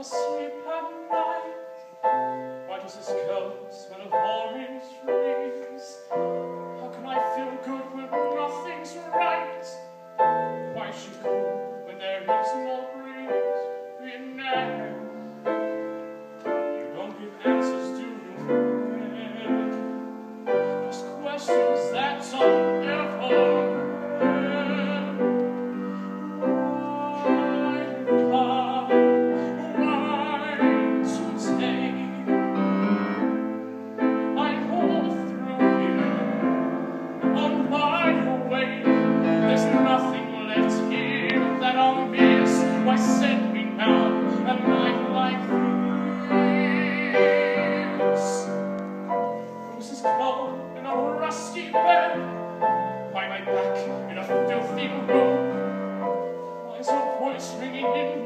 asleep at night. Why does this coat smell of orange trees? How can I feel good when nothing's right? Why is she cold when there is no breeze? Renee, you don't give answers, do you? Ask questions that don't ever end. Why send me now a night like this? Roses cold in a rusty bed, why my back in a filthy room? Why is her voice ringing in